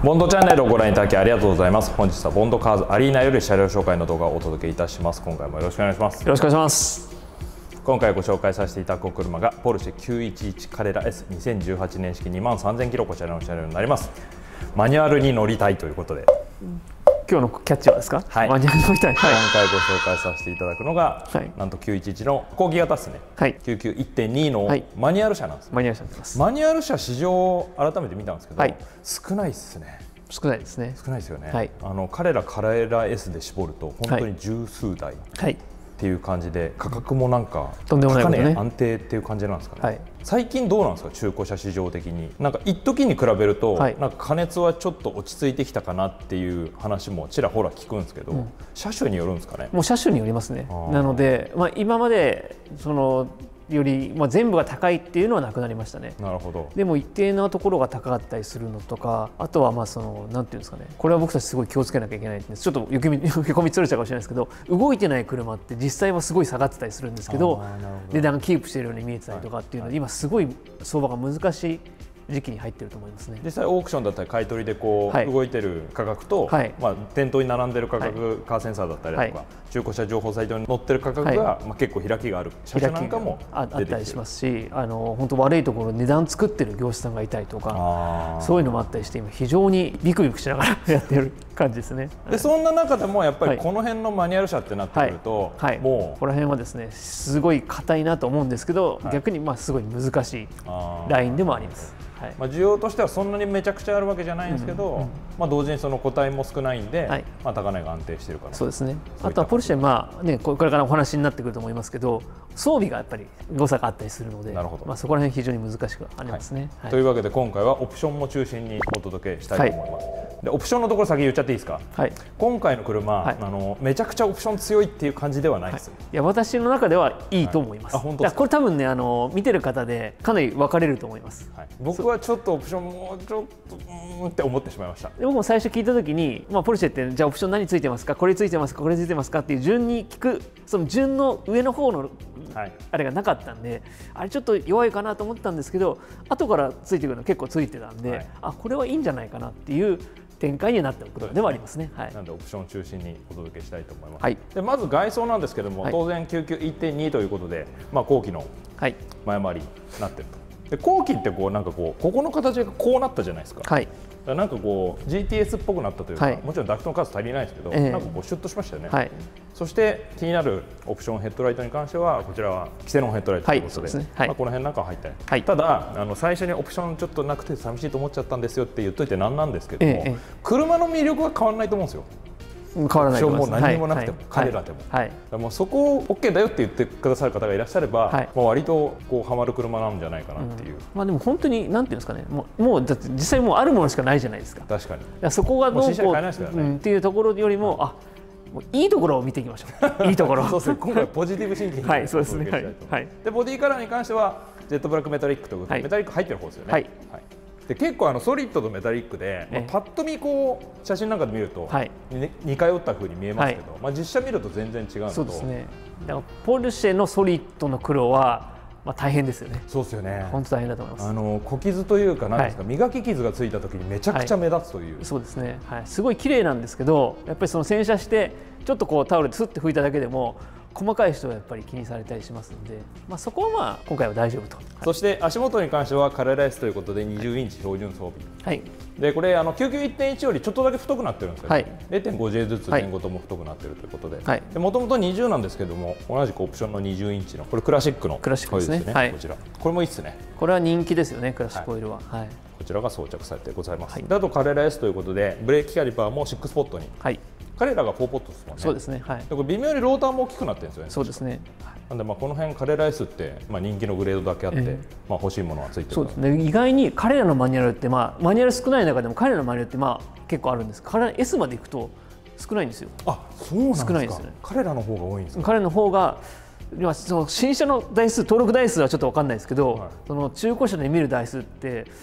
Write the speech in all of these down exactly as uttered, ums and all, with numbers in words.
ボンドチャンネルをご覧いただきありがとうございます。本日はボンドカーズアリーナより車両紹介の動画をお届けいたします。今回もよろしくお願いします。 よろしくお願いします。 今回ご紹介させていただくお車がポルシェきゅういちいちカレラ エスにせんじゅうはちねん式にまんさんぜんキロこちらの車両になります。マニュアルに乗りたいということで、 今日のキャッチはですか？ はい、 マニュアルに乗りたい。はい、 今回ご紹介させていただくのが、はい、なんときゅういちいちの後期型ですね。はい、きゅうきゅう いってんに のマニュアル車なんです。 マニュアル車になります。 マニュアル車市場改めて見たんですけど、はい、少ないですね。 少ないですね。 少ないですよね。 はい、 あの彼らカレラ エス で絞ると本当に十数台っていう感じで、価格もなんかとんでもないことね、 安定っていう感じなんですかね。はい、最近どうなんですか、中古車市場的に。なんか一時に比べると、はい、なんか加熱はちょっと落ち着いてきたかなっていう話もちらほら聞くんですけど、うん、車種によるんですかね。 もう車種によりますね。なので、まあ、今までそのより、まあ、全部が高いっていうのはなくなりましたね。 なるほど。 でも一定のところが高かったりするのとか、あとはまあそのなんていうんですかね、これは僕たちすごい気をつけなきゃいけないんです。ちょっとよきみよき込みつれちゃうかもしれないですけど、動いてない車って実際はすごい下がってたりするんですけど、値段がキープしているように見えてたりとかっていうので、今すごい相場が難しい時期に入っていると思いますね。 実際オークションだったり買い取りでこう、はい、動いてる価格と、はい、まあ店頭に並んでる価格、はい、カーセンサーだったりとか、はい、中古車情報サイトに載ってる価格が、はい、まあ結構開きがある車種なんかもあったりしますし、あの本当悪いところ値段作ってる業者さんがいたりとか、そういうのもあったりして、今非常にビクビクしながらやってる感じですね。 でそんな中でもやっぱりこの辺のマニュアル車ってなってくると、 はいはい、もうここら辺はですねすごい硬いなと思うんですけど、はい、逆にまあすごい難しいラインでもあります。はい、 まあ需要としてはそんなにめちゃくちゃあるわけじゃないんですけど、うんうん、まあ同時にその個体も少ないんで、はい、まあ高値が安定しているから。 そうですね。あとはポルシェ、まあね、これからお話になってくると思いますけど、装備がやっぱり誤差があったりするので、なるほど、まあそこら辺非常に難しくありますね。 はい、というわけで今回はオプションも中心にお届けしたいと思います。はい、でオプションのところ先言っちゃっていいですか。はい、今回の車、はい、あのめちゃくちゃオプション強いっていう感じではないです。はい、 いや私の中ではいいと思います。はい、あ本当ですか。これ多分ねあの見てる方でかなり分かれると思います。はい、 僕はちょっとオプションもうちょっとうーんって思ってしまいました。 僕も最初聞いた時に、まあ、ポルシェってじゃあオプション何ついてますか、これついてますか、これついてますかっていう順に聞く、その順の上の方のあれがなかったんで、はい、あれちょっと弱いかなと思ったんですけど、後からついてくるの結構ついてたんで、はい、あこれはいいんじゃないかなっていう展開になっていることではありますね。はい、 なのでオプションを中心にお届けしたいと思います。はい、でまず外装なんですけども、はい、当然 きゅうきゅう いってんに ということで、まあ、後期の前回りになっていると。で後期ってこうなんかこうここの形がこうなったじゃないですか。はい、なんかこう ジーティーエス っぽくなったというか、はい、もちろんダクトの数足りないですけど、えー、なんかこうシュッとしましたよね。はい、そして気になるオプションヘッドライトに関してはこちらはキセノンヘッドライトということで、まあこの辺なんか入ってない。はい、ただあの最初にオプションちょっとなくて寂しいと思っちゃったんですよって言っといてなんなんですけども、えー、車の魅力は変わらないと思うんですよ。 変わらないと思います。 もう何もなくても、彼らでも、はい、もうそこを オーケー だよって言ってくださる方がいらっしゃれば、はい、もう割とこうハマる車なんじゃないかなっていう。うん、まあでも本当になんていうんですかね、もうもうだって実際もうあるものしかないじゃないですか。 確かに。 かそこがどうこう、うん、っていうところよりも、あもういいところを見ていきましょう。いいところ。 そうですね。今回ポジティブシンキングはいそうですね。はい。 でボディカラーに関してはジェットブラックメタリックということで、はい、メタリック入ってる方ですよね。はい。はいで結構あのソリッドとメタリックで、まあ、パッと見こう写真なんかで見ると、はい、似通った風に見えますけど、はい、まあ実写見ると全然違うのと。 そうですね。だからポルシェのソリッドの黒はまあ大変ですよね。 そうですよね。 本当大変だと思います。 あの小傷というかなんですか、はい、磨き傷がついた時にめちゃくちゃ目立つという。 はい、そうですね。はい。すごい綺麗なんですけど、やっぱりその洗車してちょっとこうタオルですって拭いただけでも。細かい人はやっぱり気にされたりしますので、まあ、そこはまあ今回は大丈夫と。はい、 そして足元に関してはカレラ エス ということでにじゅうインチ標準装備、はい、でこれあの きゅうきゅう いってんいち よりちょっとだけ太くなってるんですよ、はい、れいてんごジェー ずつ前後とも太くなっているということで、もともとにじゅうなんですけども同じくオプションのにじゅうインチのこれクラシックのクラシックですね。はい、 こちらこれもいいですね。 これは人気ですよね、クラシックオイルは。はい、 こちらが装着されてございます。はい、であとカレラ エス ということでブレーキキャリパーもろくポットに。はい、彼らがよんポットですもんね。 そうですね。はい。 これ微妙にローターも大きくなってるんですよね。 そうですね。 なんでまあこの辺カレラ エス ってまあ人気のグレードだけあって、えー、まあ欲しいものはついてる。 そうですね。意外に彼らのマニュアルってまあマニュアル少ない中でも彼らのマニュアルってまあ結構あるんです。彼ら エス までいくと少ないんですよ。 あ、そうなんですか。 少ないですね。 彼らの方が多いんですか。 彼らの方がその新車の台数登録台数はちょっと分かんないですけど、はい、その中古車で見る台数って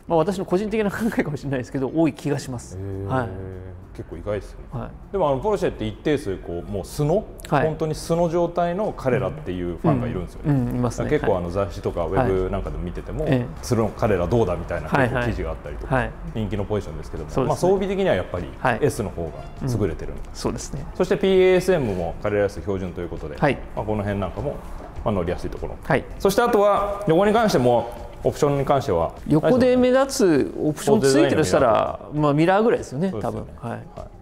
まあ、私の個人的な考えかもしれないですけど多い気がします。はい、 結構意外ですよね。はい、でもあのポルシェって一定数こうもう素の、はい、本当に素の状態の彼らっていうファンがいるんですよね。うんうん、いますね。結構あの雑誌とかウェブなんかでも見てても、はい、素の彼らどうだみたいな結構記事があったりとか、はいはい、人気のポジションですけども、はい、まあ装備的にはやっぱり S の方が優れてるんです。 そうですね。 そして ピーエーエスエム も彼らやす標準ということで、はい、まあこの辺なんかもまあ乗りやすいところ。はい、そしてあとは横に関しても。オプションに関しては横で目立つオプションついてるしたらまあミラーぐらいですよね、多分。はい。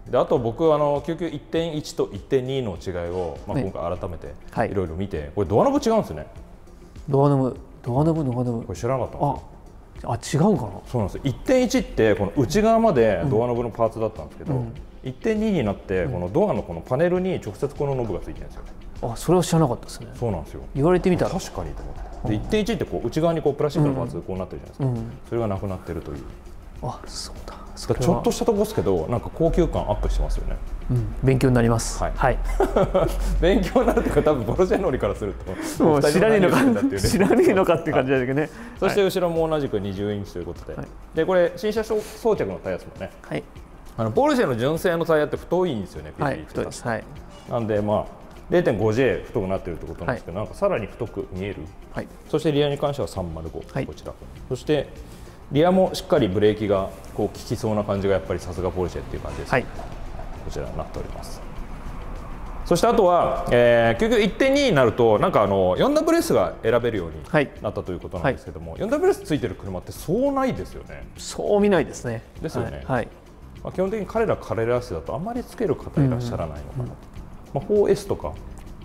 であと僕あのきゅうきゅう いってんいち と いってんに の違いをまあ今回改めていろいろ見て、これドアノブ違うんですよね。 ドアノブ、ドアノブ、ドアノブ。 これ知らなかったんですよ。あ、あ違うかな。 そうなんですよ。いってんいち ってこの内側までドアノブのパーツだったんですけど、うん、いってんに になってこのドアのこのパネルに直接このノブがついてるんですよ。 あ、それは知らなかったですね。 そうなんですよ。 言われてみたら確かにと思って。で いってんいち ってこう内側にこうプラスチックのパーツこうなってるじゃないですか、うん、それがなくなってるという。 あ、そうだ。 そちょっとしたとこですけどなんか高級感アップしてますよね。 うん、勉強になります。はい。はい、 勉強になるというか多分ポルシェ乗りからするともう知らねえのか知らねえのかっていう感じだけどね。 そして後ろも同じくにじゅうインチということで、はい、でこれ新車装着のタイヤですもんね。はい。あのポルシェの純正のタイヤって太いんですよね。 はい、太いです。はい。 なんでまあ。れいてんごジェー 太くなっているということなんですけど、はい、なんかさらに太く見える、はい、そしてリアに関してはさんまるご、はい、こちら、そしてリアもしっかりブレーキがこう効きそうな感じがやっぱりさすがポルシェっていう感じです、はい、こちらになっております。そしてあとは、えー、きゅうきゅう いってんに になるとなんかあの フォーダブリューエス が選べるようになったということなんですけども、はい、フォーダブリューエス ついてる車ってそうないですよね。 そう見ないですね。 ですよね。 はいはい、 まあ、基本的に彼ら彼らやすだとあんまりつける方いらっしゃらないのかなと。うんうん、まあ、フォーエス とか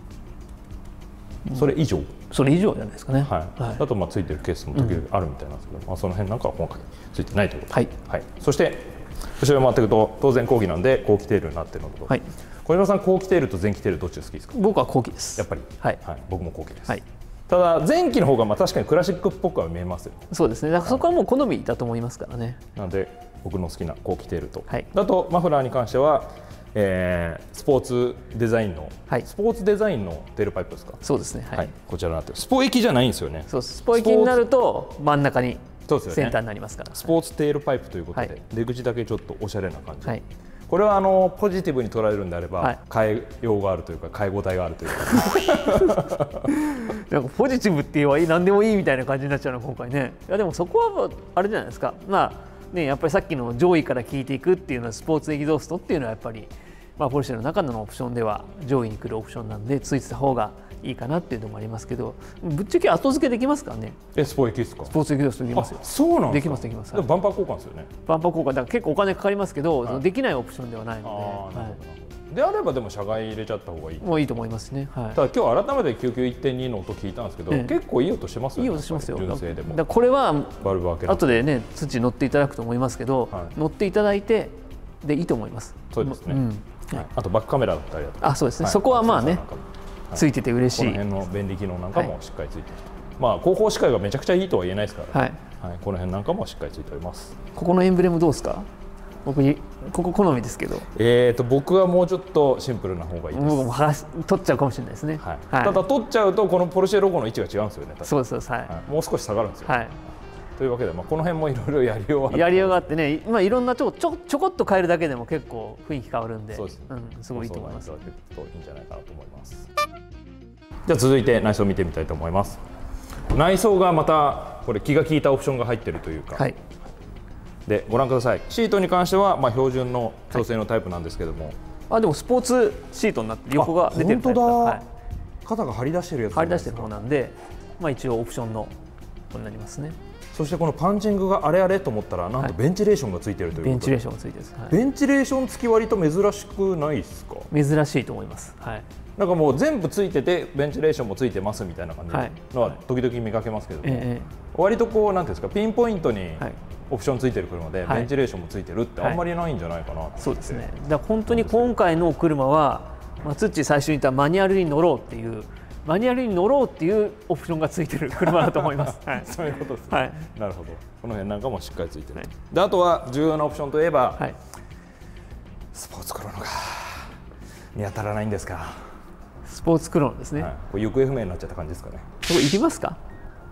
それ以上、うん、 それ以上じゃないですかね。 はい。はい、あとまあついてるケースも時々あるみたいなんですけど、うん、まあその辺なんかは今回ついてないということで、はいはい、そして後ろに回っていくと当然後期なんで後期テールになってるのと、はい、小島さん後期テールと前期テールどっちが好きですか？ 僕は後期です。 やっぱり、 はいはい、僕も後期です。はい、ただ前期の方がまあ確かにクラシックっぽくは見えますよね。 そうですね。だからそこはもう好みだと思いますからね。 なので僕の好きな後期テールと、はい、だとマフラーに関しては。えー、スポーツデザインの、はい、スポーツデザインのテールパイプですか？ そうですね。はいはい、 こちらになってる。スポ液じゃないんですよね。 そう、スポ液になると真ん中にセンターになりますから。 ね、スポーツテールパイプということで、はい、出口だけちょっとおしゃれな感じ。はい、これはあのポジティブに捉えるんであれば、はい、変えようがあるというか変え応えがあるというか。 なんかポジティブって言えばいい何でもいいみたいな感じになっちゃうの今回ね。いやでもそこはあれじゃないですか。まあね、やっぱりさっきの上位から聞いていくっていうのはスポーツエキゾーストっていうのはやっぱり。まあ、ポルシェの中のオプションでは上位に来るオプションなんでついてた方がいいかなっていうのもありますけど、ぶっちゃけ後付けできますからね。 え、スポエキですか？ スポーツエキゾーストできますよ。 そうなんですか？できますできます。 バンパー交換ですよね。 バンパー交換だから結構お金かかりますけど、はい、できないオプションではないので。あ、なるほど、はい、 であればでも車外入れちゃった方がいい。 もういいと思いますね。はい、 ただ今日改めて きゅうきゅういってんに の音聞いたんですけど、ええ、結構いい音しますよね。 いい音しますよ。 純正でも。 だこれはバルブ開け後でね土乗っていただくと思いますけど、はい、乗っていただいてでいいと思います。 そうですね。うん、はい、あとバックカメラだったりだとか、 あ、そうですね、はい、そこはまあね、はい、ついてて嬉しい、 この辺の便利機能なんかもしっかりついていると、はい、まあ後方視界がめちゃくちゃいいとは言えないですから、はいはい、この辺なんかもしっかりついております。 ここのエンブレムどうですか？僕ここ好みですけど、 えーと僕はもうちょっとシンプルな方がいいです。 僕も剥がし取っちゃうかもしれないですね。はいはい、ただ取っちゃうとこのポルシェロゴの位置が違うんですよね。 そうですそうです、はいはい、もう少し下がるんですよ、 はい、 というわけで、まあ、この辺もいろいろやりようがあってやりようがあってね、まあ、いろんなちょちょちょこっと変えるだけでも結構雰囲気変わるんで、そうですね、うん、すごいいいと思います。そういいんじゃないかなと思います。じゃあ続いて内装を見てみたいと思います。内装がまたこれ気が利いたオプションが入っているというか、はい、でご覧ください。シートに関してはまあ標準の調整のタイプなんですけども、はい、 あでもスポーツシートになって横が出てるタイプだ。 本当だ、 はい、 肩が張り出してるやつ、 張り出してる方なんで、まあ、一応オプションのこれになりますね。 そしてこのパンチングがあれあれと思ったらなんとベンチレーションがついているということで、 ベンチレーションがついてるんです、はい、 ベンチレーション付き割と珍しくないですか？ 珍しいと思います、はい、なんかもう全部ついててベンチレーションもついてますみたいな感じのは時々見かけますけども、はいはい、割とこうなんていうんですか、ピンポイントにオプションついてる車でベンチレーションもついてるってあんまりないんじゃないかなと思って、はい、 そうですね。だから本当に今回の車は、まあ、ツッチー最初に言ったマニュアルに乗ろうっていうマニュアルに乗ろうっていうオプションがついてる車だと思います。はい、 そういうことですね。はい、なるほど。この辺なんかもしっかりついてる。はい、であとは重要なオプションといえば、はい、スポーツクロノが見当たらないんですか。 スポーツクロノですね。はい、 これ行方不明になっちゃった感じですかね。 そこ行きますか。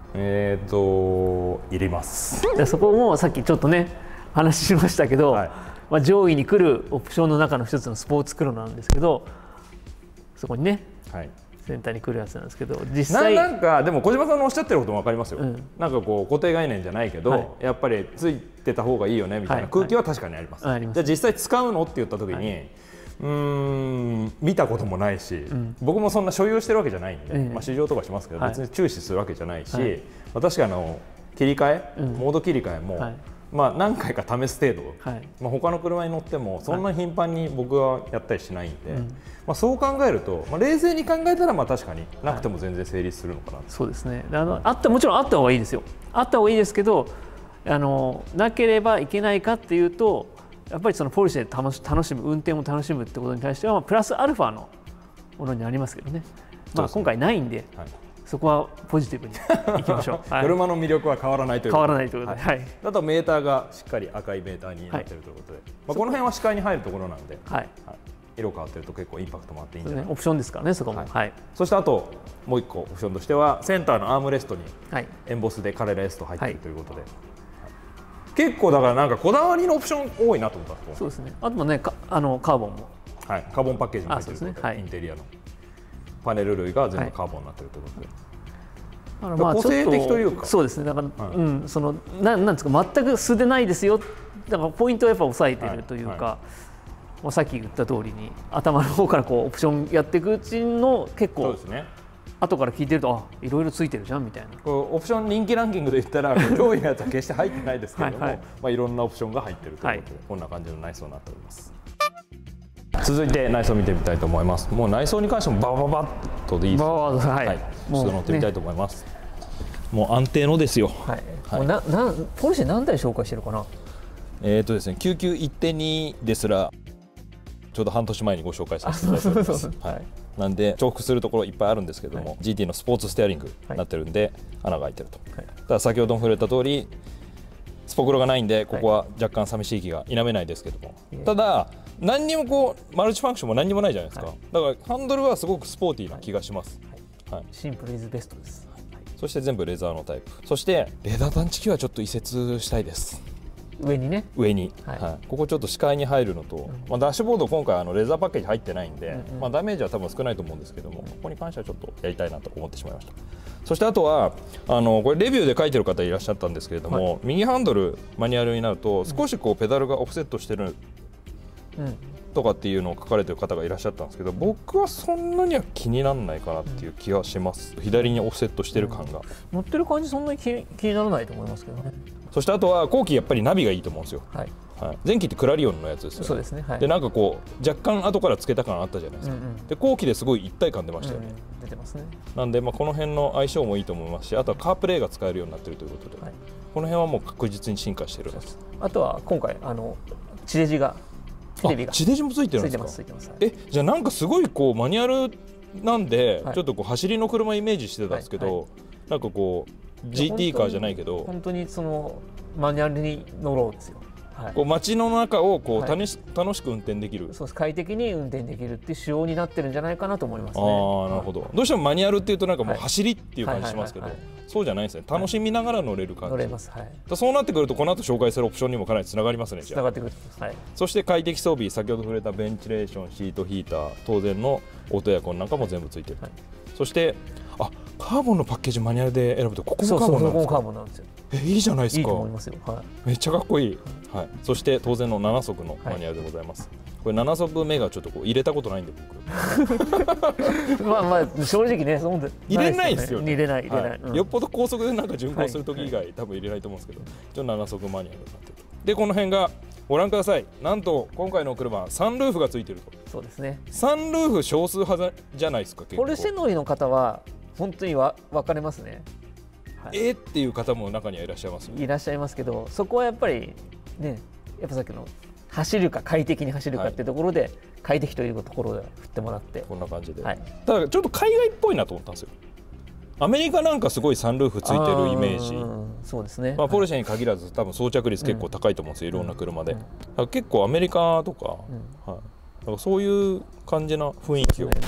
えっといります。 そこもさっきちょっとね話しましたけど、はい、まあ上位に来るオプションの中の一つのスポーツクロなんですけど、そこにね、はい、センターに来るやつなんですけど、実際ななんかでも小島さんのおっしゃってることも分かりますよ、うん、なんかこう固定概念じゃないけど、はい、やっぱりついてた方がいいよねみたいな空気は確かにあります。はいはい、じゃあ実際使うのって言った時に、はい、うーん見たこともないし、うん、僕もそんな所有してるわけじゃないんで、うん、まあ試乗とかしますけど、別に注視するわけじゃないし、はい、まあ、確かにあの切り替え、うん、モード切り替えも、はい、まあ何回か試す程度、はい、まあ他の車に乗ってもそんな頻繁に僕はやったりしないんで、はい、まあそう考えると、まあ、冷静に考えたらまあ確かになくても全然成立するのかな、はい、 そうですね。あの、はい、あったもちろんあった方がいいですよ。あった方がいいですけど、あのなければいけないかっていうと、やっぱりそのポルシェで楽し、楽しむ運転を楽しむってことに対しては、まあ、プラスアルファのものになりますけどね。まあ今回ないんで。はい、そこはポジティブにいきましょう。はい、 車の魅力は変わらないということで。 変わらないということで。はい。 あとメーターがしっかり赤いメーターになっているということで、はい、まあこの辺は視界に入るところなんで、はいはい、色変わってると結構インパクトもあっていいんじゃないかな。 オプションですからね、そこも。はいはい、 そしてあともう一個オプションとしては、センターのアームレストにエンボスでカレラエスト入っているということで、はい、結構だからなんかこだわりのオプション多いなと思った。 そうですね。あともね、あのカーボンも、 はい、カーボンパッケージも入っているということで、インテリアのパネル類が全部カーボンになっているということで。 あのまあ個性的というか、そうですね。だから、はい、うん、そのななんですか、全く素でないですよ。だからポイントをやっぱ抑えているというか、はいはい、もうさっき言った通りに頭の方からこうオプションやっていくうちの結構、そうですね。後から聞いてると、あ、いろいろついてるじゃんみたいな。 こうオプション人気ランキングで言ったら上位のやつは決して入ってないですけれども、はい、はい、まあいろんなオプションが入っているということで、はい、こんな感じの内装になっております。続いて内装見てみたいと思います。もう内装に関してもバババッとでいいです。 はい。はい、 ちょっと乗ってみたいと思います。ね、もう安定のですよ。はい。 はい、もうななポルシェ何台紹介してるかな。 えっとですね、きゅうきゅう いってんに ですらちょうど半年前にご紹介させていただいております。はい。なんで重複するところいっぱいあるんですけども、はい、ジーティー のスポーツステアリングになってるんで、はい、穴が開いてると。はい、ただ先ほども触れた通り、スポクロがないんでここは若干寂しい気が否めないですけども、はい、ただ何にもこうマルチファンクションも何にもないじゃないですか。はい、だからハンドルはすごくスポーティーな気がします。 はいはい、シンプルイズベストです。はい、 そして全部レザーのタイプ。そしてレーダー探知機はちょっと移設したいです。 上にね。 上に、はいはい、ここちょっと視界に入るのと、うん、まあダッシュボード今回あのレザーパッケージ入ってないんで、うんうん、まあダメージは多分少ないと思うんですけども、ここに関してはちょっとやりたいなと思ってしまいました。そしてあとはあのこれレビューで書いてる方いらっしゃったんですけれども、はい、右ハンドルマニュアルになると少しこうペダルがオフセットしてる、うん、とかっていうのを書かれてる方がいらっしゃったんですけど、僕はそんなには気にならないかなっていう気がします。左にオフセットしてる感が、うん、 乗ってる感じそんなに 気, 気にならないと思いますけどね。 そしてあとは後期やっぱりナビがいいと思うんですよ。はいはい、前期ってクラリオンのやつですよね。 そうですね、はい、 でなんかこう若干後からつけた感あったじゃないですか。うんうん、で後期ですごい一体感出ましたよね。 うん、出てますね。 なんでまあこの辺の相性もいいと思いますし、あとはカープレイが使えるようになっているということで、はい、この辺はもう確実に進化しているんです。 あとは今回あの地デジがテレビが地デジもついてるんですか。 ついてます、ついてます。 えじゃあなんかすごいこうマニュアルなんで、はい、ちょっとこう走りの車イメージしてたんですけど、はいはい、なんかこう ジーティー カーじゃないけど本当にそのマニュアルに乗ろうですよ。 はい、こう街の中をこう、はい、楽し楽しく運転できる。 そうです、快適に運転できるっていう仕様になってるんじゃないかなと思いますね。 ああ、なるほど。どうしてもマニュアルっていうとなんかもう走りっていう感じしますけど、そうじゃないですね。楽しみながら乗れる感じ。 乗れます。はい。 そうなってくるとこの後紹介するオプションにもかなりつながりますね。 つながってくる。はい。 そして快適装備、先ほど触れたベンチレーション、シートヒーター、当然のオートエアコンなんかも全部ついてる。はい、そしてあカーボンのパッケージマニュアルで選ぶとここもカーボンなんですか。そうそう、ここもカーボンなんですよ。えいいじゃないですか。いいと思いますよ。はい。めっちゃかっこいい。はい。そして当然のなな速のマニュアルでございます。はい、これなな速目がちょっとこう入れたことないんで僕。まあまあ正直ね、その入れないですよね。 入れない入れない。 はい、よっぽど高速でなんか巡航する時以外、はい、多分入れないと思うんですけど、ちょっとなな速マニュアルになってる。でこの辺がご覧ください。なんと今回の車サンルーフがついてると。 そうですね。 サンルーフ少数派じゃないですか。結構ポルシェ乗りの方は本当にわ分かれますね。 はい、えーっていう方も中にはいらっしゃいますよね。 いらっしゃいますけど、そこはやっぱりね、やっぱさっきの走るか快適に走るかっていうところで、はい、快適というところで振ってもらってこんな感じで、はい、ただちょっと海外っぽいなと思ったんですよ。アメリカなんかすごいサンルーフついてるイメージ。 そうですね。 まあポルシェに限らず多分装着率結構高いと思うんですよ、いろんな車で。結構アメリカとか、はい、なんかそういう感じな雰囲気を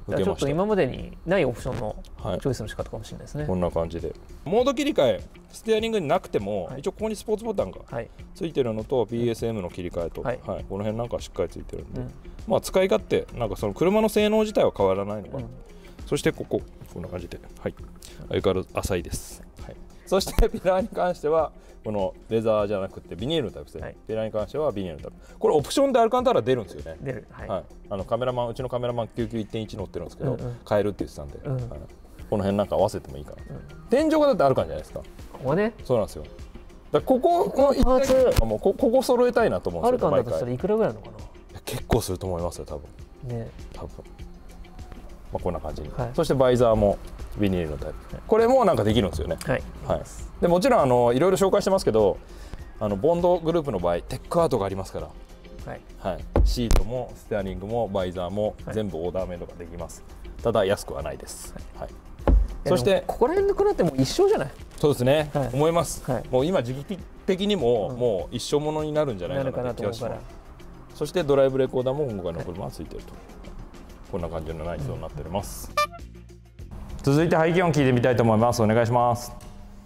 ちょっと今までにないオプションのチョイスの仕方かもしれないですね、はい、 こんな感じでモード切り替えステアリングになくても、はい、一応ここにスポーツボタンがついてるのと、はい、ビーエスエム の切り替えと、はいはい、この辺なんかしっかりついてるんで、うん、まあ使い勝手なんかその車の性能自体は変わらないのかな、うん、そしてこここんな感じで、はい、相変わらず浅いです、はい、そしてピラーに関してはこのレザーじゃなくてビニールのタイプですね、はい、ピラーに関してはビニールのタイプ、これオプションでアルカンタラ出るんですよね、 出る、はいはい、あのカメラマンうちのカメラマン きゅうきゅういってんいち 乗ってるんですけど、うんうん、買えるって言ってたんで、うん、はい、この辺なんか合わせてもいいかな、うん、天井がだってアルカンじゃないですか、 ここね、 そうなんですよ、だこここの一体もうここ揃えたいなと思うんですよ、 アルカンだとしたらいくらぐらいなのかな、 結構すると思いますよ多分ね、 多分まあ、こんな感じに、はい、そしてバイザーもビニールのタイプ、はい、これもなんかできるんですよね、はいはい、でもちろんあのいろいろ紹介してますけど、あのボンドグループの場合テックアートがありますから、はいはい、シートもステアリングもバイザーも全部オーダーメイドができます、はい、ただ安くはないです、はいはい、そしてここら辺のくなっても一緒じゃない？ そうですね、はい、思います、はい、もう今時期的にも、うん、もう一生ものになるんじゃないかなと気がします。そしてドライブレコーダーも今回の車はついていると、はい、こんな感じの内装になっております、うん、続いて排気音聞いてみたいと思います。お願いします。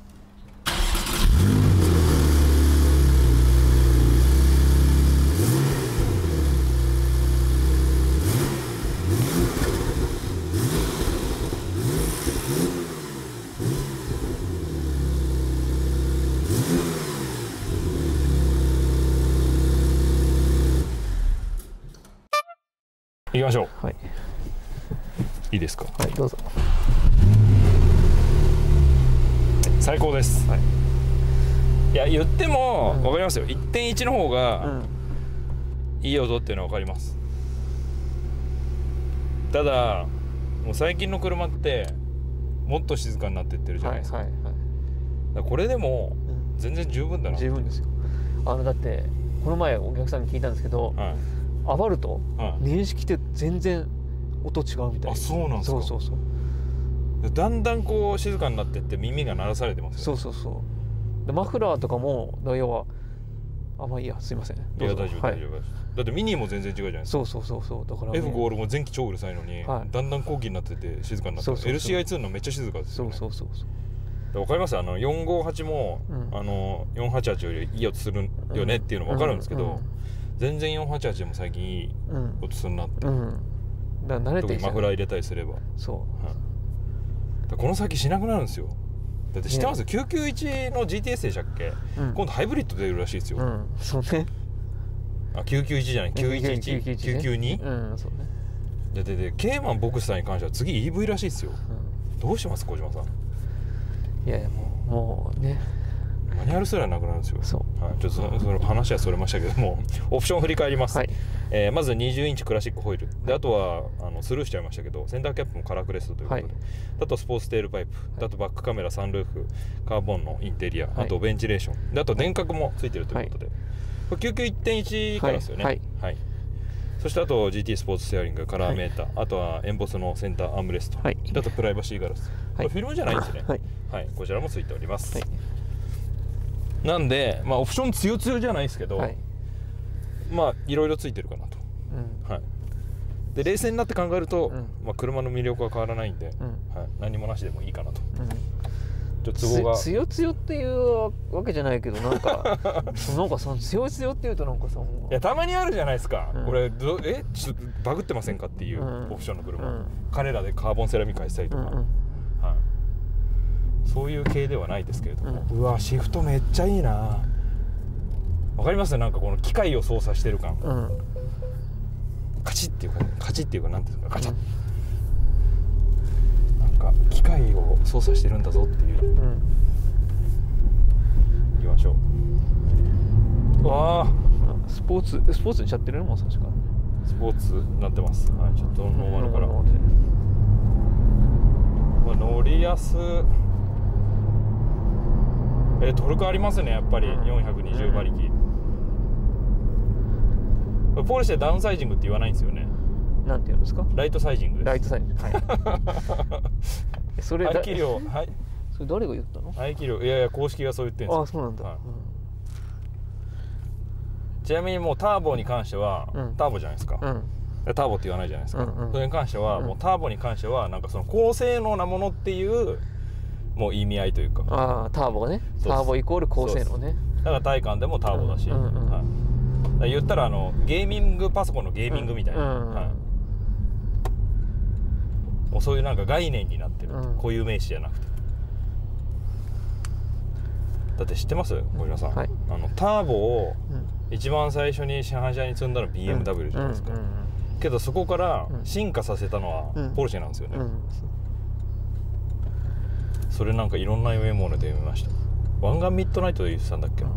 行きましょう。はい。いいですか。 はい、どうぞ。 最高です。はい。いや言っても分かりますよ。うん、いってんいち の方がいい音っていうのは分かります。ただもう最近の車ってもっと静かになっていってるじゃないですか。はいはいはい、だからこれでも全然十分だな。 十分ですよ。あのだってこの前お客さんに聞いたんですけど。はい、アバルト、はい、年式って全然音違うみたいな。 あ、そうなんですか。そうそうそう。だんだんこう静かになってって耳が鳴らされてますよね。そうそうそう。 でマフラーとかも要はあまあいいや、すいません。いや大丈夫、はい、大丈夫。だってミニも全然違うじゃないですか。 そうそうそうそう。だから、ね、 エフごじゅうろく も前期超うるさいのに、はい、だんだん後期になってて静かになって。エルシーアイツー のめっちゃ静かですよね。そうそうそうそう。わかります。あのよんごはちも、うん、あのよんはちはちよりいい音するよねっていうのもわかるんですけど。うんうんうん、全然よんはちはちでも最近いい音するなって、うんうん、 だから慣れてきた、 マフラー入れたりすればそう、はい、この先しなくなるんですよ。だって知ってます、ね、きゅうきゅういちの ジーティーエス でしたっけ、うん、今度ハイブリッド出るらしいですよ、うん、 そうね。 あきゅうきゅういちじゃないきゅういちいち、きゅうきゅうに、うん、そうね。でででケーマンボクスターに関しては次 イーブイ らしいですよ、うん、どうします小島さん。 いやいやもうもうねマニュアルすらなくなるんですよ。そう、はい、ちょっと そ, その話はそれましたけどもオプション振り返ります、はい、えー、まずにじゅうインチクラシックホイールで、あとはあのスルーしちゃいましたけどセンターキャップもカラークレストということで、はい、あとスポーツテールパイプ、はい、あとバックカメラ、サンルーフ、カーボンのインテリア、はい、あとベンチレーションで、あと電角もついてるということで、はい、これ きゅうきゅういってんいち からですよね。はい、はいはい、そしてあと ジーティー スポーツステアリング、カラーメーター、はい、あとはエンボスのセンターアームレスト、はい、あとプライバシーガラス、はい、これフィルムじゃないんですね、はいはい、こちらもついております、はい。なんで、まあ、オプション強強じゃないですけど、はい、まあいろいろついてるかなと、うん、はい、で冷静になって考えると、うん、まあ、車の魅力は変わらないんで、うん、はい、何もなしでもいいかなと、うん、ちょっと都合が強強っていうわけじゃないけどなんかなんかその強強っていうとなんかさ、いやたまにあるじゃないですか、うん、これどえちょっとバグってませんかっていうオプションの車、うん、彼らでカーボンセラミックしたりとか、うんうん、はい、そういう系ではないですけれども、うん、うわシフトめっちゃいいな。わかりますね、なんかこの機械を操作してる感、うん、カチッっていうか、ね、カチッっていうかなんていうかカチャッ、うん、なんか機械を操作してるんだぞっていう、うん、いきましょう。わあスポーツスポーツにしちゃってるのも確かスポーツになってます、はい、ちょっとノーマルから、うん、乗りやすえー、トルクありますねやっぱり、うん、よんひゃくにじゅう馬力、うん、ポルシェダウンサイジングって言わないんですよね。 なんて言うんですか。 ライトサイジングです。 ライトサイジング、はい、それ排気量、はい、 それ誰が言ったの。 排気量、いやいや公式がそう言ってるんですよ。 あ、そうなんだ、はい、うん、 ちなみにもうターボに関しては、うん、ターボじゃないですか、うん、 ターボって言わないじゃないですか、うんうん、それに関しては、うん、もうターボに関してはなんかその高性能なものっていうもう意味合いというか、 あターボがね、ターボイコール高性能ね。 だから体感でもターボだし、うんうんうん、はい、だ言ったらあのゲーミングパソコンのゲーミングみたいな、うんうん、はい、もうそういうなんか概念になってる、うん、固有名詞じゃなくて。だって知ってます小島さん、はい、あのターボを一番最初に市販車に積んだの ビーエムダブリュー じゃないですか、うんうんうん、けどそこから進化させたのはポルシェなんですよね、うんうん、それなんかいろんな読み物で読みました。湾岸ミッドナイトで言ってたんだっけな、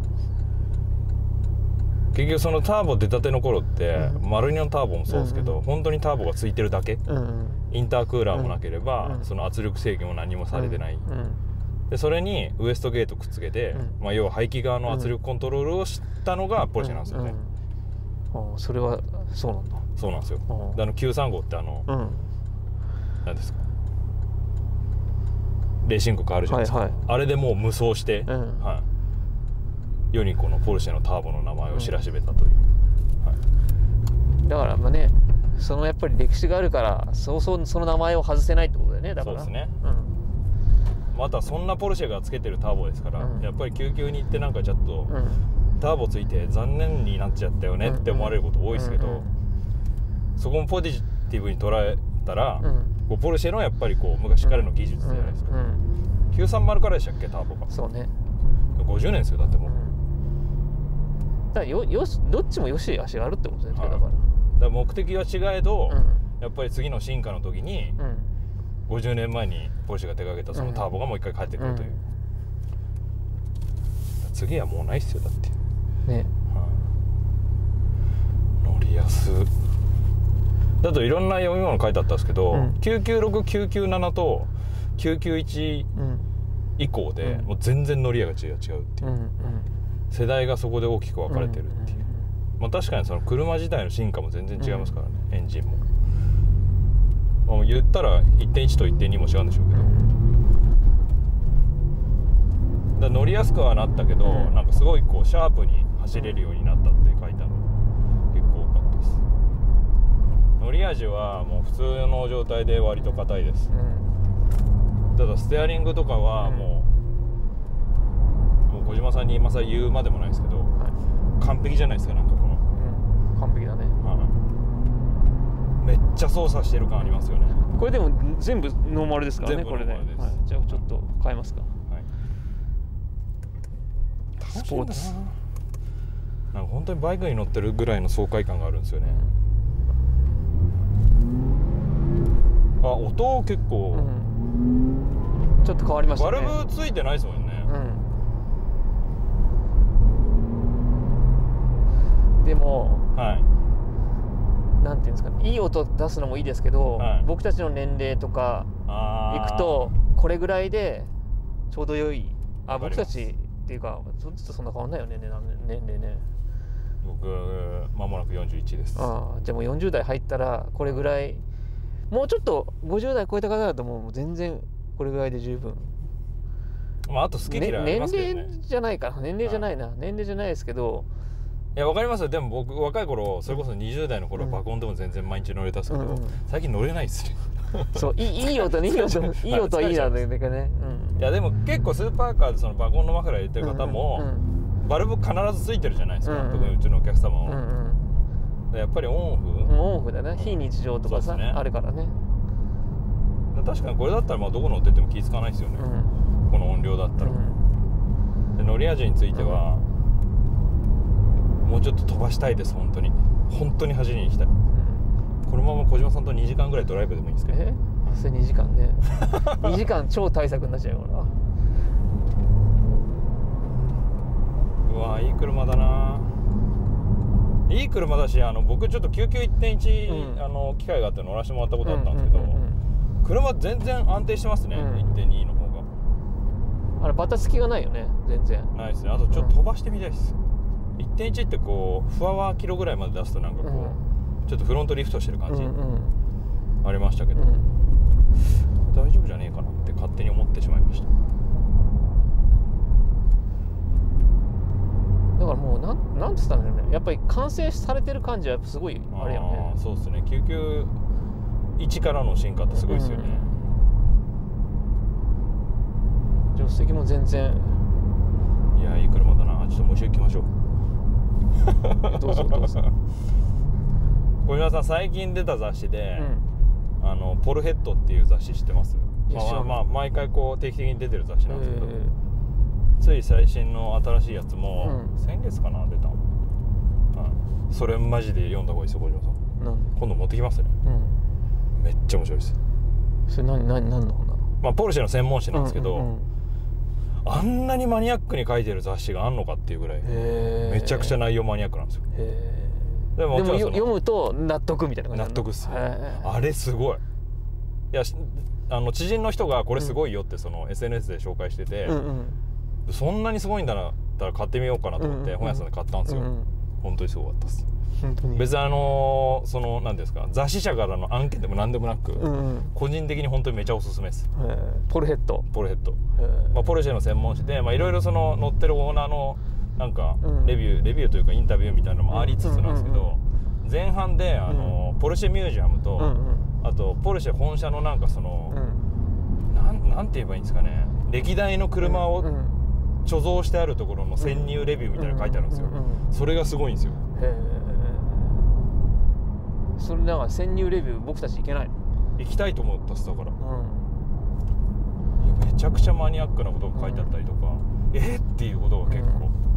結局そのターボ出たての頃って、うん、マルニのターボもそうですけど、うん、本当にターボがついてるだけ、うん、インタークーラーもなければ、うん、その圧力制御も何もされてない、うんうん、でそれにウエストゲートくっつけて、うん、まあ、要は排気側の圧力コントロールをしたのがポルシェなんですよね、 うんうん、あそれはそうなんだ。 そうなんですよ。であのきゅうさんごってあの、うん、何ですかレーシングカーあるじゃないですか、はいはい、あれでもう無双して、うん、はい、世にこのポルシェのターボの名前を知らしめたという、うん、はい、 だからまあね、そのやっぱり歴史があるからそうそうその名前を外せないってことだよね。だからそうですね、うん、またそんなポルシェがつけてるターボですから、うん、やっぱり救急に行ってなんかちょっと、うん、ターボついて残念になっちゃったよねって思われること多いですけど、うんうん、そこもポジティブに捉えたら、うん、こうポルシェのやっぱりこう昔からの技術じゃないですか、うんうん、きゅうさんまるからでしたっけターボが。 そうね、ごじゅうねんですよだってもう、うん、 だからよよしどっちもよし足があるってことですね、はい、だからだから目的は違えど、うん、やっぱり次の進化の時に、うん、ごじゅうねんまえにポルシェが手掛けたそのターボがもう一回帰ってくるという、うん、次はもうないっすよだってね、はあ、乗りやすだといろんな読み物書いてあったんですけど、うん、きゅうきゅうろく、きゅうきゅうななときゅうきゅういち以降で、うん、もう全然乗り屋が違う違うっていう、うんうん、世代がそこで大きく分かれてるっていう、うんうん、まあ、確かにその車自体の進化も全然違いますからね、うん、エンジンも、まあ、言ったら いってんいち と いってんに も違うんでしょうけど、だ乗りやすくはなったけど、うん、なんかすごいこうシャープに走れるようになったって書いてある結構多かったです。乗り味はもう普通の状態で割と硬いです、うん、ただステアリングとかはもう、うん、もう小島さんに今更言うまでもないですけど、はい、完璧じゃないですかなんかこの、 うん、完璧だね、はい、めっちゃ操作してる感ありますよね。 これでも全部ノーマルですからね。これで、はい、じゃあちょっと変えますか、はい、スポーツなんか本当にバイクに乗ってるぐらいの爽快感があるんですよね、うん、あ音結構、うん、 ちょっと変わりましたね。 バルブついてないですもんね、 うん、でも、 はい、 なんていうんですかね、いい音出すのもいいですけど、はい、僕たちの年齢とかいくとこれぐらいでちょうど良い。あ、僕たちっていうかずっとそんな変わんないよね、年齢ね。 僕間もなくよんじゅういちです。 ああ、じゃあもうよんじゅう代入ったらこれぐらい、もうちょっとごじゅう代超えた方だともう全然これぐらいで十分。 まああと好き嫌いありますけどね。 年齢じゃないかな、年齢じゃないな、はい、年齢じゃないですけど。 いや分かりますよ。でも僕若い頃それこそにじゅう代の頃、うん、バコンでも全然毎日乗れたんですけど、うんうん、最近乗れないですよ。 そういい、いい音ね、いい音いい音はいいなんだけどね、 うん、いやでも結構スーパーカーでそのバコンのマフラー入れてる方も、うんうん、バルブ必ずついてるじゃないですか、うんうん、特にうちのお客様も、うんうん、やっぱりオンオフ、 うん、オンオフだね、非日常とかさ、ね、あるからね。 確かにこれだったらまあどこ乗ってても気付かないですよね、うん、この音量だったら、うん、で乗り味については、うん、もうちょっと飛ばしたいです。本当に本当に走りに行きたい、うん、このまま小島さんとにじかんぐらいドライブでもいいんですけど。 えそれにじかんねにじかん超大作になっちゃうよな。 うわいい車だな。いい車だし、あの僕ちょっと救急 いってんいち、うん、あの機会があって乗らせてもらったことあったんですけど、うんうんうんうん、車全然安定してますね、うん、いってんに の方が。 あれバタつきがないよね、全然ないですね。あとちょっと飛ばしてみたいです、うん、いってんいち ってこうフワワーキロぐらいまで出すとなんかこう、うん、ちょっとフロントリフトしてる感じ、うんうん、ありましたけど、うん、大丈夫じゃねえかなって勝手に思ってしまいました。 だからもうなんなんて言ったんだろうね、やっぱり完成されてる感じはやっぱすごいあれよね。 あそうですね、きゅうきゅういちからの進化ってすごいですよね、 うん、助手席も全然、 いやいい車だな。ちょっともう一度行きましょうどうぞどうぞ小島さん、最近出た雑誌で、 うん、 あのポルヘッドっていう雑誌知ってます？まあ、まあ毎回こう定期的に出てる雑誌なんですけど、つい最新の新しいやつも、うん、先月かな出たの、うん、それマジで読んだ方がいいですよ小島さん。なん今度持ってきますね、うん、めっちゃ面白いです。 それ何何何の本なの？ まあポルシェの専門誌なんですけど、うんうんうん、あんなにマニアックに書いてる雑誌があんのかっていうぐらいめちゃくちゃ内容マニアックなんですよ。へでも、でも読むと納得みたいな感じ。 納得っす。あれすごい。いやあの知人の人がこれすごいよってその エスエヌエス で紹介してて、うんうん、そんなにすごいんだったら買ってみようかなと思って本屋さんで買ったんですよ、うんうん、本当にすごかったです。別にあのその何ですか雑誌社からの案件でも何でもなく、うんうん、個人的に本当にめちゃおすすめです。 ポルヘッドポルヘッド、まあ、ポルシェの専門誌でいろいろその載ってるオーナーのなんかレビュー、うん、レビューというかインタビューみたいなのもありつつなんですけど、前半であの、うん、ポルシェミュージアムと、うんうん、あとポルシェ本社のなんかその、うん、なんなんて言えばいいんですかね、歴代の車を貯蔵してあるところの潜入レビューみたいなの書いてあるんですよ。それがすごいんですよ。へえ。 それなんか潜入レビュー僕たち行けないの？ 行きたいと思ったっす。だから、うん、いやめちゃくちゃマニアックなことが書いてあったりとか、うん、えー、っていうことが結構、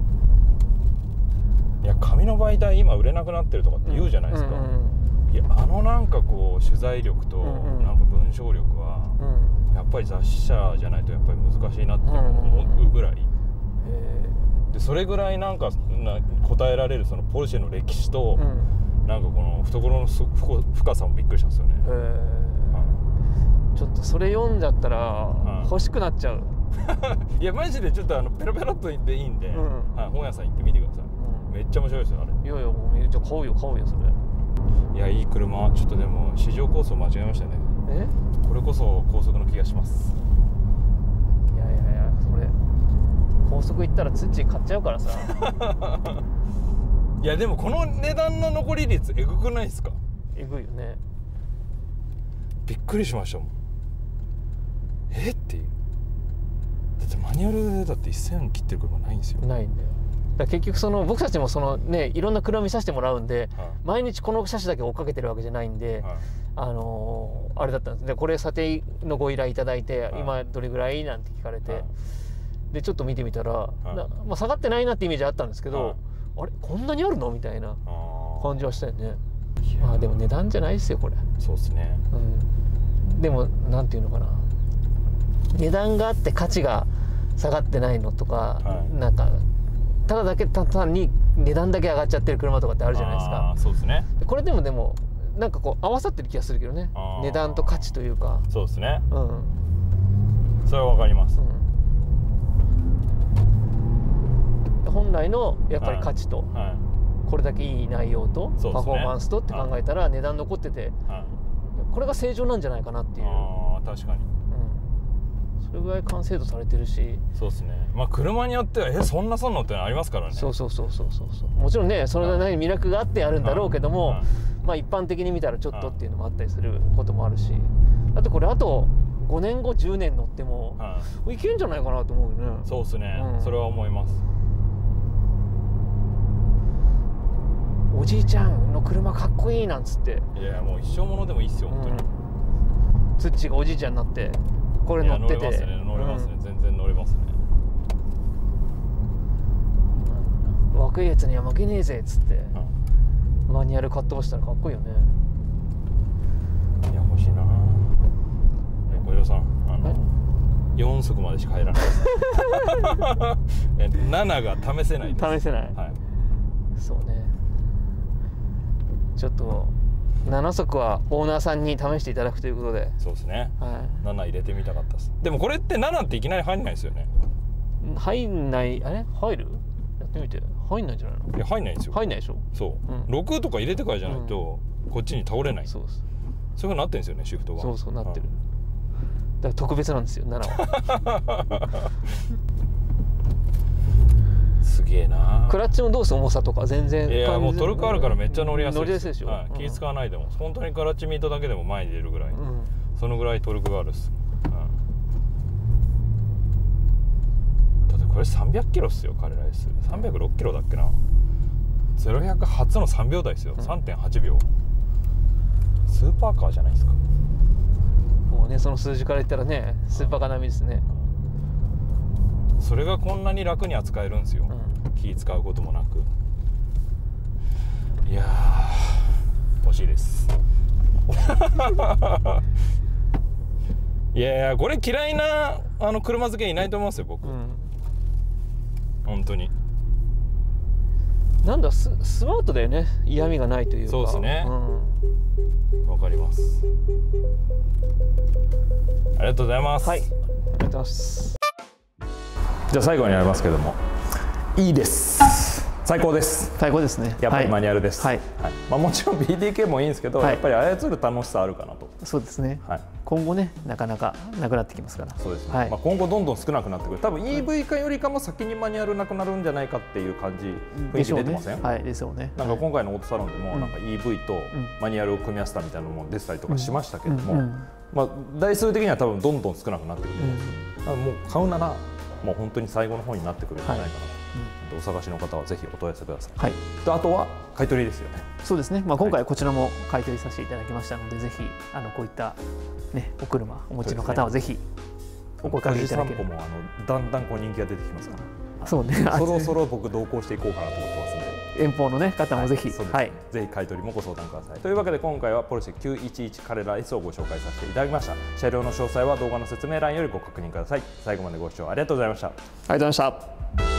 うん、いや紙の媒体今売れなくなってるとかって言うじゃないですか、うんうんうん、いやあのなんかこう取材力となんか文章力は、うん、やっぱり雑誌社じゃないとやっぱり難しいなって思うぐらい、うん、でそれぐらいなんかな答えられるそのポルシェの歴史と、うん、なんかこの懐の深さもびっくりしたんですよね。へー、うん、ちょっとそれ読んじゃったら欲しくなっちゃう。 いやマジでちょっとあのペロペロっとでいいんで、うん、はい、本屋さん行ってみてください、うん、めっちゃ面白いですよあれ。 いやいやもうじゃあ買うよ買うよそれ。 いやいい車。ちょっとでも市場構想間違えましたね。えこれこそ高速の気がします。 いやいやいやそれ高速行ったらツッチー買っちゃうからさいやでもこの値段の残り率えぐくないですか？ えぐいよね。 びっくりしましたもん。えっていう。だってマニュアルでだってせん切ってる車ないんですよ。 ないんだよ。だから結局その僕たちもそのねいろんな車見させてもらうんで、はい、毎日この車種だけ追っかけてるわけじゃないんで、はい、あのー、あれだったんです。でこれ査定のご依頼いただいて、はい、今どれぐらいなんて聞かれて、はい、でちょっと見てみたら、はい、なまあ、下がってないなってイメージあったんですけど、はい、あれこんなにあるのみたいな感じはしたよね。まあでも値段じゃないですよこれ。 そうですね、 うん、でもなんていうのかな、値段があって価値が下がってないのとか、はい、なんかただだけ単に値段だけ上がっちゃってる車とかってあるじゃないですか。 そうですね。 これでもでもなんかこう合わさってる気がするけどね、値段と価値というか。 そうですね、うん、それはわかります、 うん、本来のやっぱり価値と、はいはい、これだけいい内容と、ね、パフォーマンスとって考えたら値段残ってて、はい、これが正常なんじゃないかなっていう。 あ確かに、 それぐらい完成度されてるし。 そうですね。まあ車によってはえそんなそんのってのありますからね。 そうそうそうそうそうそう。もちろんねそれなりに魅力があってあるんだろうけども、はい、まあ一般的に見たらちょっとっていうのもあったりすることもあるし、だってこれあとごねんごじゅうねん乗っても、はい、いけんじゃないかなと思うよね。 そうですね、うん、それは思います。 おじいちゃんの車かっこいいなんつって。 いやもう一生ものでもいいっすよ本当に、うん、 ツッチーがおじいちゃんになってこれ乗ってて。 乗れますね乗れますね、うん、全然乗れますね。 若いやつには負けねえぜっつって、うん、マニュアルかっ飛ばしたらかっこいいよね。 いや欲しいな。小島さんあのよん速までしか入らないですななが試せないです。 試せない、はい、そうね。ちょっとなな速はオーナーさんに試していただくということで。 そうですね、はい、なな入れてみたかったです。でもこれってななっていきなり入んないですよね。 入んない。あれ入る？やってみて。入んないんじゃないの？ いや入んないんですよ。 入んないでしょ。 そう、うん、ろくとか入れてからじゃないと、うん、こっちに倒れない。そうです。そういうふうになってるんですよねシフトが。 そうそうなってる、はい、だから特別なんですよななはすげえな。 クラッチもどうす重さとか全然。 いやもうトルクあるからめっちゃ乗りやすい。 乗りやすいでしょ。 はい、気使わないでも本当にクラッチミートだけでも前に出るぐらい、うん、そのぐらいトルクがあるっす。うん、だってこれさんびゃくキロっすよ。彼らです。さんびゃくろっキロだっけな。ゼロひゃく初のさんびょう台ですよ。うん、さんてんはちびょう。スーパーカーじゃないですか。 もうね、その数字から言ったらね、スーパーカー並みですね。 それがこんなに楽に扱えるんですよ。うん、気使うこともなく。いやー、欲しいです。いやいや、これ嫌いなあの車好きいないと思いますよ、僕。うん、本当に。 なんだ、ス、スマートだよね。嫌味がないというか。 そうですね。わ、うん、かります。ありがとうございます。 はい、ありがとうございます。 じゃあ最後になりますけども、いいです。最高です。 最高ですね。 やっぱりマニュアルです。はい。はい、まあもちろん ビーディーケー もいいんですけど、はい、やっぱり操る楽しさあるかなと。 そうですね。はい。今後ね、なかなかなくなってきますから。 そうですね。はい、まあ今後どんどん少なくなってくる。多分 イーブイ 化よりかも先にマニュアルなくなるんじゃないかっていう感じ、雰囲気出てません？ はい、ですよね。 なんか今回のオートサロンでもなんか イーブイ とマニュアルを組み合わせたみたいなのも出てたりとかしましたけども、まあ台数的には多分どんどん少なくなってくると思うんですよ。だからもう買うならもう本当に最後の方になってくるんじゃないかなと。はい、お探しの方はぜひお問い合わせください。はい、とあとは買い取りですよね。 そうですね。まあ今回こちらも買い取りさせていただきましたので、ぜひあのこういったねお車お持ちの方はぜひお声かけいただければ。 もあのだんだんこう人気が出てきますから。 そうね。 そろそろ僕同行していこうかなと思ってますんで。 遠方のね方もぜひ、 はい、ぜひ買い取りもご相談ください。というわけで今回はポルシェきゅういちいちカレラ S をご紹介させていただきました。車両の詳細は動画の説明欄よりご確認ください。最後までご視聴ありがとうございました。ありがとうございました。